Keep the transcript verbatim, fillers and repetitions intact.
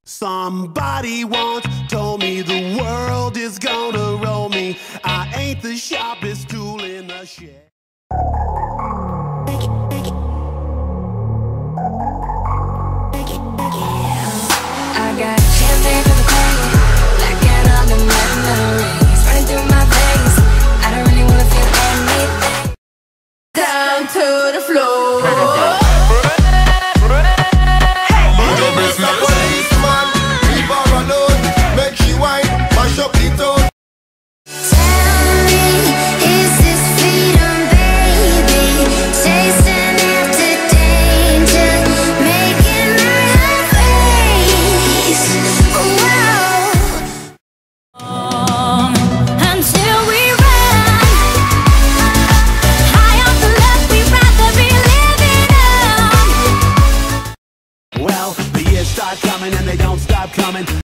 Somebody once told me the world is gonna roll me. I ain't the sharpest tool in the shed. I got champagne for the party, blacking all the memories running through my veins. I don't really wanna feel anything. Down to the floor. Well, the years start coming and they don't stop coming.